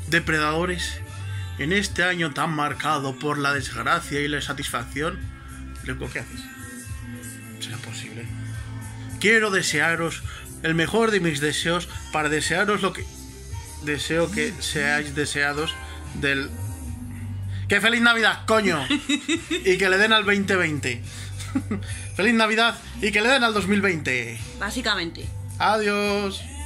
depredadores, en este año tan marcado por la desgracia y la satisfacción, Rico, ¿qué haces? ¿Será posible? Quiero desearos el mejor de mis deseos para desearos lo que deseo que seáis deseados del... ¡Qué feliz Navidad, coño! Y que le den al 2020. ¡Feliz Navidad y que le den al 2020! Básicamente. Adiós.